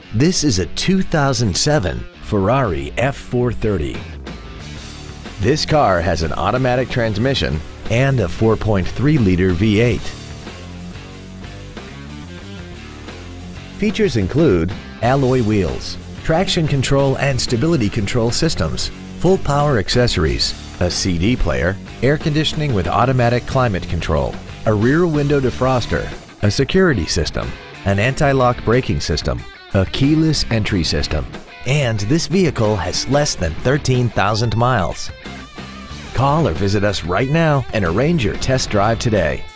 This is a 2007 Ferrari F430. This car has an automatic transmission and a 4.3-liter V8. Features include alloy wheels, traction control and stability control systems, full power accessories, a CD player, air conditioning with automatic climate control, a rear window defroster, a security system, an anti-lock braking system, a keyless entry system, and this vehicle has less than 13,000 miles. Call or visit us right now and arrange your test drive today.